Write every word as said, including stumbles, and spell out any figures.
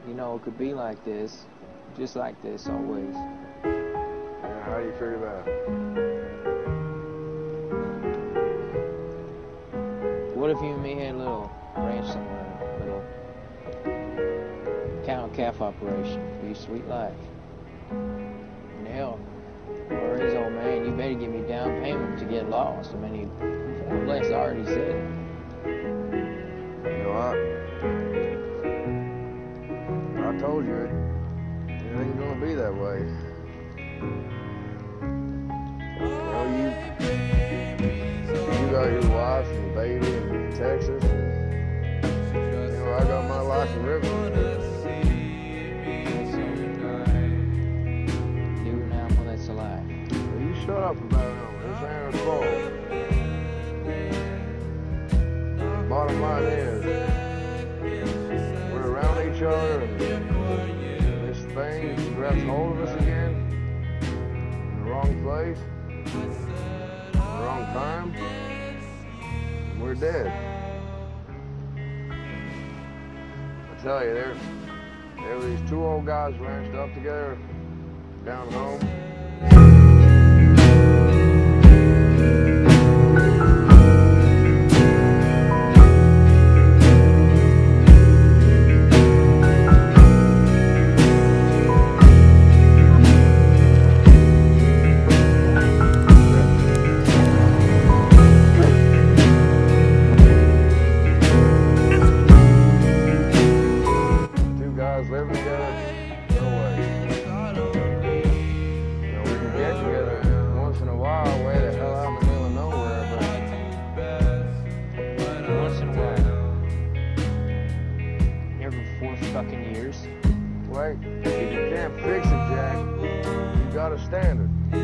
you know, it could be like this, just like this always. Yeah, how do you figure that? What if you and me had a little ranch somewhere, a little cow and calf operation? It'd be a sweet life. And hell, or his old man, you better give me down payment to get lost. I mean, he more or less already said it. You know, I, I told you it, it ain't gonna be that way. You know, you, you got your wife and baby in Texas, and, you know, I got my life in River. You now, well, that's a lie. Well, you shut up about it. This ain't her fault. Bottom line is, we're around each other, and this thing grabs hold of us again in the wrong place, the wrong time, and we're dead. I tell you, there, there were these two old guys ranched up together down home. Living together, no way. You know, we can get together once in a while, way the hell out in the middle of nowhere, But once in a while. Every four fucking years. wait, if you can't fix it, Jack, you got a standard.